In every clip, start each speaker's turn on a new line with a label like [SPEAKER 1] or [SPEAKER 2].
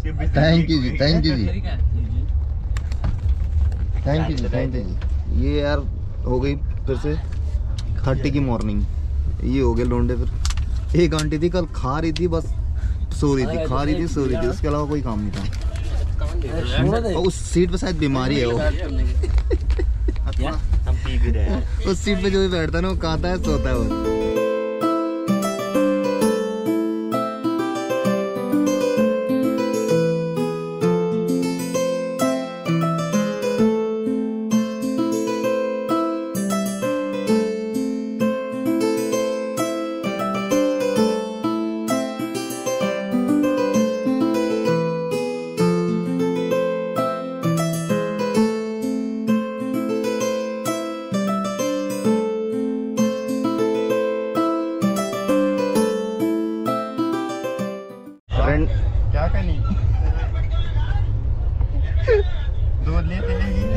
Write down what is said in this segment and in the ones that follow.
[SPEAKER 1] Thank you जी, thank you जी, thank you जी, थैंक यू जी। ये यार हो गई फिर से 30 की मॉर्निंग। ये हो गए लोंडे। फिर एक आंटी थी कल खा रही थी, बस सो रही थी, खा रही थी, सो रही थी, उसके अलावा कोई काम नहीं था। और उस सीट पे शायद बीमारी है वो।
[SPEAKER 2] हम पी भी रहे हैं।
[SPEAKER 1] उस सीट पे जो भी बैठता है ना वो खाता है, सोता है वो।
[SPEAKER 2] क्या करनी दूध लेते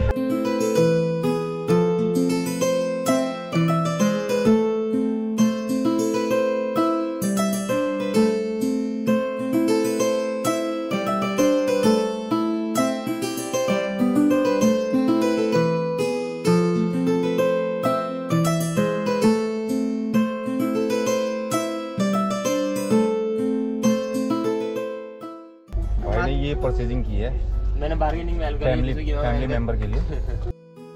[SPEAKER 2] ये परचेजिंग की है
[SPEAKER 3] मैंने बार्गेनिंग में
[SPEAKER 2] फैमिली मेंबर के लिए।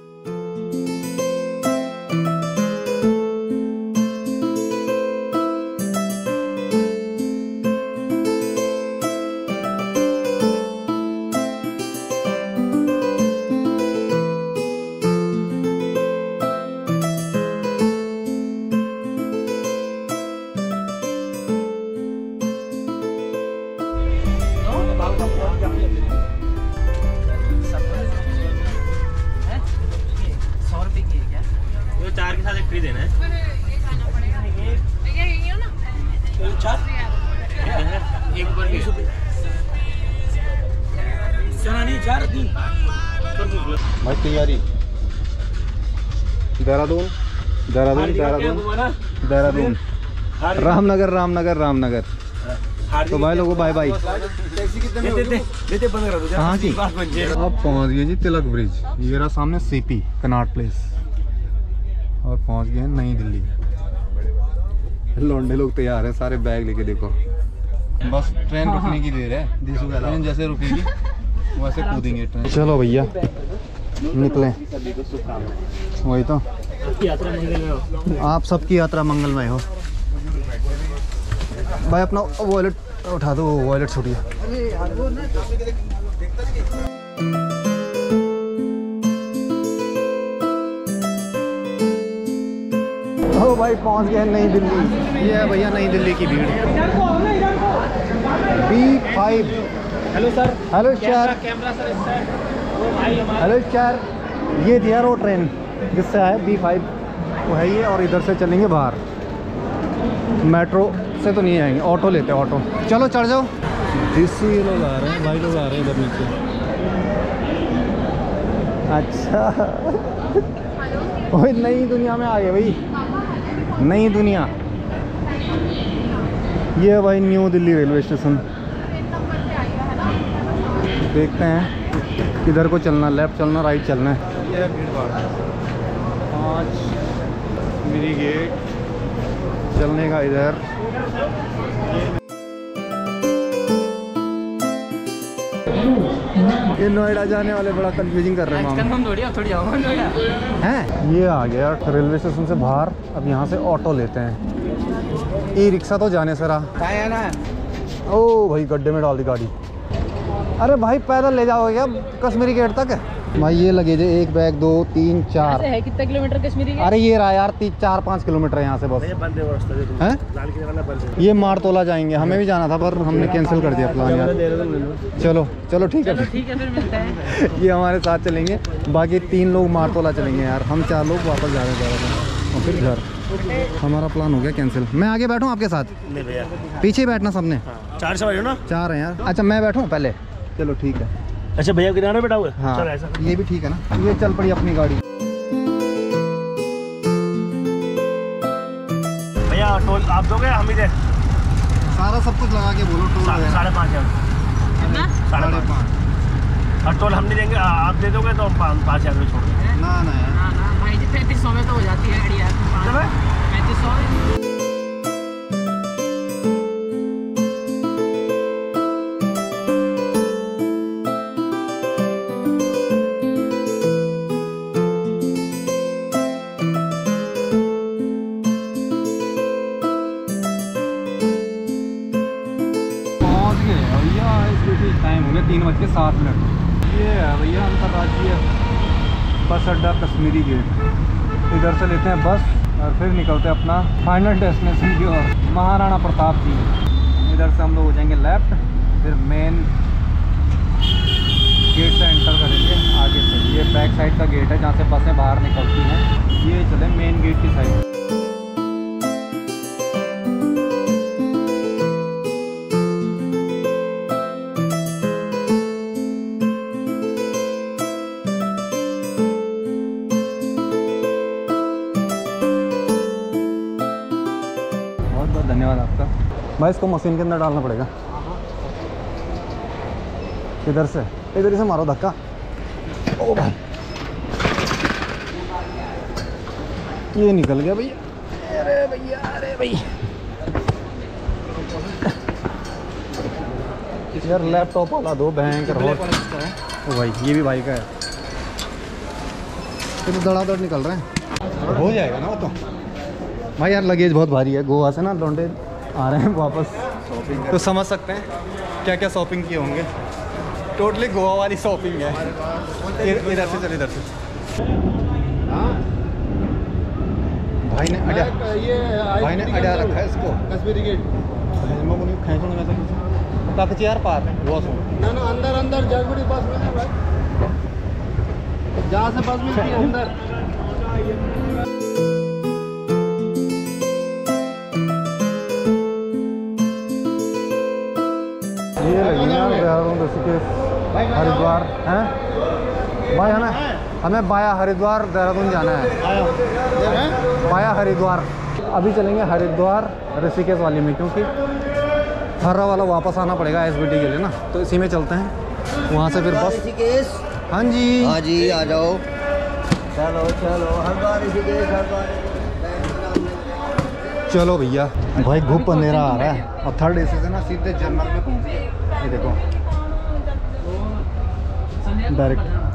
[SPEAKER 3] चार के साथ एक फ्री देना है। एक बार
[SPEAKER 2] भाई तैयारी देहरादून देहरादून देहरादून देहरादून रामनगर रामनगर रामनगर। तो भाई लोगों बाय बाय। कहाँ की अब पहुँच गए जी तिलक ब्रिज। ये रहा सामने सीपी कनाट प्लेस और पहुँच गए नई दिल्ली। लौंडे लोग तैयार हैं सारे बैग लेके। देखो बस ट्रेन रुकने की देर है। ट्रेन जैसे रुकेगी वैसे कूदेंगे ट्रेन। चलो भैया निकलें। वही तो आप सबकी यात्रा मंगलमय हो। भाई अपना वॉलेट उठा दो, वॉलेट छूटिए। ओ भाई पहुंच गए नई दिल्ली। ये है भैया नई दिल्ली की भीड़। B5।
[SPEAKER 3] Hello sir.
[SPEAKER 1] Hello sir.
[SPEAKER 3] Camera sir.
[SPEAKER 1] Hello sir. ये थी यार वो ट्रेन जिससे आया B5 वो है ये। और इधर से चलेंगे बाहर। मेट्रो से तो नहीं आएंगे, ऑटो लेते हैं ऑटो। चलो चढ़ जाओ। देसी लोग आ रहे हैं, भाई लोग आ रहे हैं इधर नीचे। अच्छा ओए नई दुनिया में आ गए भाई, नई दुनिया। ये भाई न्यू दिल्ली रेलवे स्टेशन। देखते हैं किधर को चलना, लेफ्ट चलना राइट चलना है। ये भीड़ भाड़ 5 मिनी गेट चलने का इधर। ये नोएडा जाने वाले बड़ा कंफ्यूजिंग कर रहे हैं। ये आ गया रेलवे स्टेशन से बाहर। अब यहाँ से ऑटो लेते हैं। ई रिक्शा तो जाने से रहा। ओ भाई गड्ढे में डाल दी गाड़ी। अरे भाई पैदल ले जाओगे क्या कश्मीरी गेट तक? भाई ये लगे थे 1 बैग 2 3 4
[SPEAKER 3] है। कितना किलोमीटर कश्मीरी गेट?
[SPEAKER 1] अरे ये रहा यार 4-5 किलोमीटर यहाँ से बस है। ये मारतोला जाएंगे, हमें भी जाना था पर हमने कैंसिल कर दिया प्लान यार। चलो चलो ठीक है
[SPEAKER 3] ठीक है फिर मिलते हैं।
[SPEAKER 1] ये हमारे साथ चलेंगे, बाकी 3 लोग मारतोला चलेंगे यार। हम 4 लोग वापस जा रहे हैं और फिर घर। हमारा प्लान हो गया कैंसिल। मैं आगे बैठूँ आपके साथ?
[SPEAKER 2] नहीं भैया
[SPEAKER 1] पीछे बैठना सबने।
[SPEAKER 2] 4 से बैठो ना।
[SPEAKER 1] 4 हैं यार। अच्छा मैं बैठूँ पहले? चलो ठीक है।
[SPEAKER 2] अच्छा भैया किनारे बैठा हुआ है।
[SPEAKER 1] हाँ
[SPEAKER 2] चलो ऐसा
[SPEAKER 1] ये भी ठीक है ना। ये चल पड़ी अपनी गाड़ी।
[SPEAKER 2] भैया टोल आप दोगे हम ही दे?
[SPEAKER 1] सारा सब कुछ लगा के बोलो टोल वगैरह।
[SPEAKER 2] 5.5
[SPEAKER 4] 5.5 और टोल हम नहीं देंगे, आप दे दोगे तो हम 5,000 में छोड़ देंगे।
[SPEAKER 2] ना ना यार
[SPEAKER 3] भाई जी 3500 में तो हो जाती है गाड़ी यार। 3500
[SPEAKER 2] टाइम हो गया 3:07। ये है भैया अंतर्राज्यीय बस अड्डा कश्मीरी गेट। इधर से लेते हैं बस और फिर निकलते हैं अपना फाइनल डेस्टिनेशन की ओर, महाराणा प्रताप जी। इधर से हम लोग हो जाएंगे लेफ्ट, फिर मेन गेट से एंटर करेंगे आगे से। ये बैक साइड का गेट है जहाँ से बसें बाहर निकलती हैं। ये चले मेन गेट की साइड। धन्यवाद आपका भाई। इसको मशीन के अंदर डालना पड़ेगा। इधर से मारो धक्का। ओ भाई ये निकल गया भैया। अरे भैया, अरे भैया यार लैपटॉप वाला दो भयंकर हो भाई। ये भी भाई का है। फिर धड़ाधड़ निकल रहे हैं, हो जाएगा ना वो तो भाई। यार लगेज बहुत भारी है। गोवा से ना लौंडे आ रहे हैं वापस, तो समझ सकते हैं क्या क्या शॉपिंग किए होंगे। टोटली गोवा वाली शॉपिंग है। इधर से चल, इधर से भाई ने अड़ा रखा है इसको कश्मीरी गेट। खींचो यार पार ना ना अंदर जगबड़ी बस में भाई, जहाँ से बस मिलती है अंदर। ये देहरादून ऋषिकेश हरिद्वार हैं भाई, है ना। हमें बाया हरिद्वार देहरादून जाना है। बाया हरिद्वार। अभी चलेंगे हरिद्वार ऋषिकेश वाली में, क्योंकि हर्रा वाला वापस आना पड़ेगा एसबीटी के लिए ना, तो इसी में चलते हैं। वहाँ से फिर बस ऋषिकेश। हाँ जी
[SPEAKER 1] हाँ जी आ जाओ। चलो चलो हरिद्वार ऋषिकेश हरिद्वार।
[SPEAKER 2] चलो भैया। भाई घुप अंधेरा आ रहा है और थर्ड एसी से ना सीधे जनरल में पहुँच गए। ये देखो डायरेक्ट